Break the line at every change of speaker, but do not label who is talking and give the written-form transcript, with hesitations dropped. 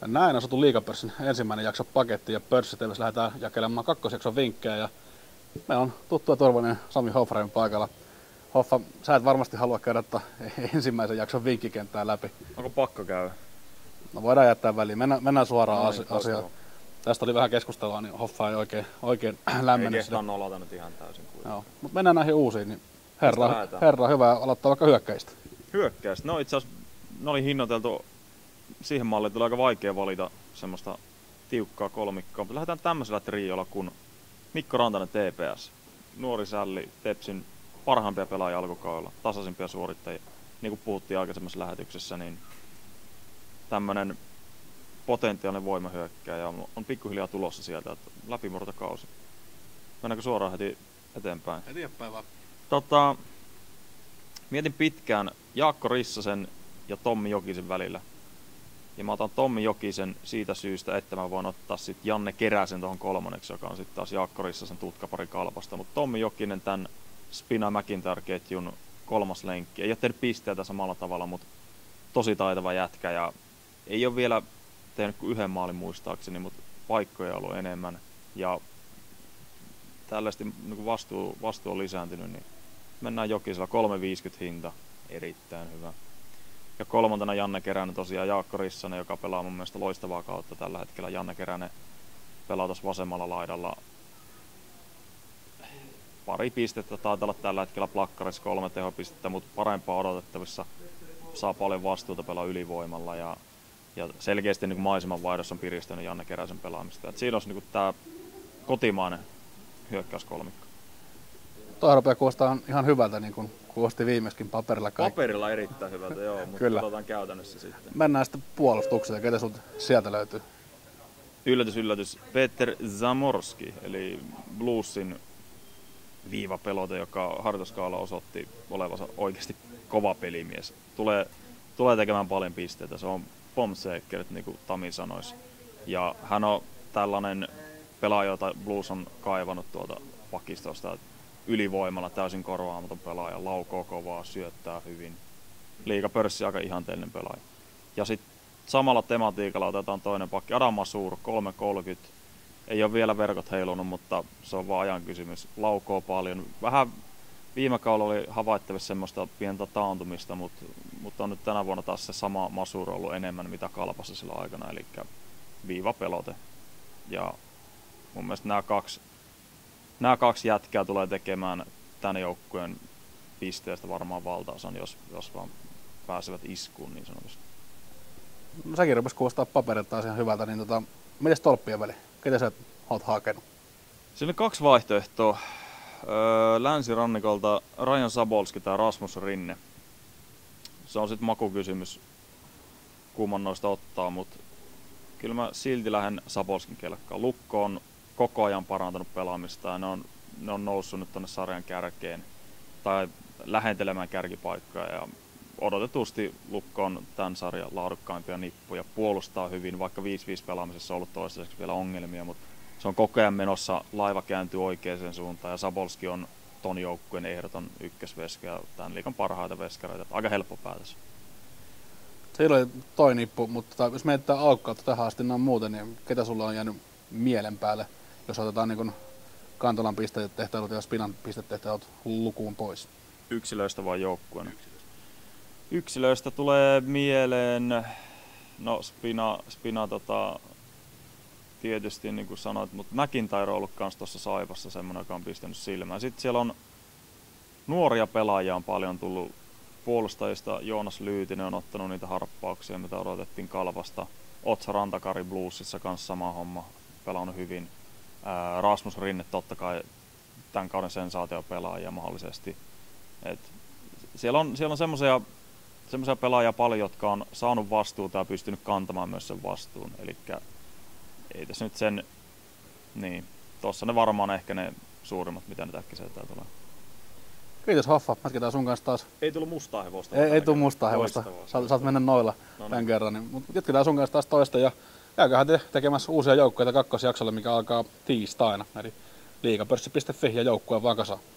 Näin on saatu Liigapörssin ensimmäinen jakso paketti ja pörssiteivessä lähdetään jakelemaan kakkosjakson vinkkejä. Ja meillä on tuttu ja turvallinen Sami Hoffrein paikalla. Hoffa, sä et varmasti halua käydä ensimmäisen jakson vinkkikenttää läpi.
Onko pakko käydä?
No voidaan jättää väliin. Mennään suoraan asiaan. Tästä oli vähän keskustelua, niin Hoffa ei oikein lämmennyt.
Ei kehtaan nolata nyt ihan täysin kuitenkaan.
Joo, mutta mennään näihin uusiin. Niin herra, hyvä aloittaa vaikka hyökkäistä.
Hyökkäistä? No itse asiassa ne oli hinnoiteltu siihen malliin, että oli aika vaikea valita semmoista tiukkaa kolmikkoa. Mutta lähdetään tämmöisellä triolla kuin Mikko Rantanen TPS. Nuori sälli, Tepsin parhaimpia pelaajia alkukaudella, tasaisimpia suorittajia. Niin kuin puhuttiin aikaisemmassa lähetyksessä, niin tämmönen potentiaalinen voimahyökkääjä on pikkuhiljaa tulossa sieltä, että läpimurtokausi. Mennäänkö suoraan heti eteenpäin?
Eteenpäin vaan.
Mietin pitkään Jaakko Rissasen ja Tommi Jokisen välillä. Ja mä otan Tommi Jokisen siitä syystä, että mä voin ottaa sit Janne Keräsen tuohon kolmanneksi, joka on sitten taas Jaakko Rissasen tutkapari Kalpasta. Mutta Tommi Jokinen tämän Spina McIntyre-ketjun kolmas lenkki. Ei ole tehnyt pisteitä samalla tavalla, mutta tosi taitava jätkä. Ja ei ole vielä tehnyt kuin yhden maalin muistaakseni, mutta paikkoja on ollut enemmän. Ja tällaisesti niin vastuu on lisääntynyt, niin mennään Jokisella 3,50 hinta. Erittäin hyvä. Ja kolmantena Janne Keränen tosiaan Jaakko Rissanen, joka pelaa mun mielestä loistavaa kautta tällä hetkellä. Janne Keränen pelaa tuossa vasemmalla laidalla. Pari pistettä, taitaa olla tällä hetkellä plakkarissa 3 tehopistettä, mutta parempaa odotettavissa. Saa paljon vastuuta, pelaa ylivoimalla ja selkeästi niin maisemanvaihdossa on piristänyt Janne Keräsen pelaamista. Et siinä olisi niin tämä kotimainen hyökkäyskolmikko.
Tuo rupeaa kuulostaa ihan hyvältä, niin kuin kuulosti viimeiskin paperilla.
Paperilla erittäin hyvältä, joo, mutta katsotaan käytännössä sitten.
Mennään sitten puolustukseen. Ketä sulta sieltä löytyy?
Yllätys. Peter Zamorski, eli Bluesin viivapelote, joka harjoituskaudella osoitti olevansa oikeasti kova pelimies. Tulee tekemään paljon pisteitä, se on bombseeker, niin kuin Tami sanoisi. Ja hän on tällainen pelaaja, jota Blues on kaivannut tuolta pakistosta. Ylivoimalla täysin korvaamaton pelaaja, laukoo kovaa, syöttää hyvin. Liigapörssi aika ihanteellinen pelaaja. Ja sitten samalla tematiikalla otetaan toinen pakki, Adam Masur, 3,30. Ei ole vielä verkot heilunut, mutta se on vaan ajan kysymys. Laukoo paljon. Vähän viime kaudella oli havaittavissa semmoista pientä taantumista, mutta on nyt tänä vuonna taas se sama Masur ollut enemmän mitä Kalpassa silloin aikana, eli viivapelote. Ja mun mielestä nämä kaksi jätkää tulee tekemään tämän joukkueen pisteestä varmaan valtaosan, jos vaan pääsevät iskuun niin sanotusti.
No sekin rupesi kuulostaa paperilta ihan hyvältä, niin mites tolppien väli? Ketä sä oot hakenut?
Siinä on 2 vaihtoehtoa. Länsirannikolta Rajan Sabolski tai Rasmus Rinne. Se on sitten makukysymys, kumman noista ottaa, mutta kyllä mä silti lähden Sabolskin kelkkaan. Lukko on koko ajan parantanut pelaamista ja ne on noussut nyt tonne sarjan kärkeen tai lähentelemään kärkipaikkaa ja odotetusti Lukko on tämän sarjan laadukkaimpia nippuja, puolustaa hyvin, vaikka 5-5 pelaamisessa on ollut toistaiseksi vielä ongelmia, mutta se on koko ajan menossa, laiva kääntyy oikeaan suuntaan ja Sabolski on ton joukkueen ehdoton ykkösveska ja tämän liigan parhaita veskareita, aika helppo päätös.
Se oli toi nippu, mutta jos mietitään alkukautta tähän asti noin muuten, niin ketä sulla on jäänyt mielen päälle, jos otetaan niin Kantolan pistetehtäilut ja Spinan pistetehtäilut lukuun pois?
Yksilöistä vai joukkueena? Yksilöistä tulee mieleen, no Spina tietysti niin kuin sanoit, mutta McIntyre on ollut kans tuossa Saipassa semmoinen, joka on pistänyt silmään. Sitten siellä on nuoria pelaajia on paljon tullut puolustajista. Joonas Lyytinen on ottanut niitä harppauksia, mitä odotettiin Kalvasta. Otsa Rantakari Bluesissa kanssa sama homma, pelannut hyvin. Rasmus Rinne totta kai tämän kauden sensaatiopelaajia mahdollisesti. Siellä on semmoisia pelaajia paljon, jotka on saanut vastuuta ja pystynyt kantamaan myös sen vastuun. Eli ei tässä nyt sen, niin tuossa ne varmaan ehkä ne suurimmat, mitä nyt äkkiseltään tulee.
Kiitos Hoffa, jatketaan sun kanssa taas.
Ei tullut mustaa hevosta.
Ei tullut mustaa hevosta, saat mennä noilla tämän kerran. Niin, mutta jatketaan sun kanssa taas toista ja käyköhän te tekemässä uusia joukkoja kakkosjaksolla, mikä alkaa tiistaina. Eli liigapörssi.fi ja joukkueen vaan kasaan.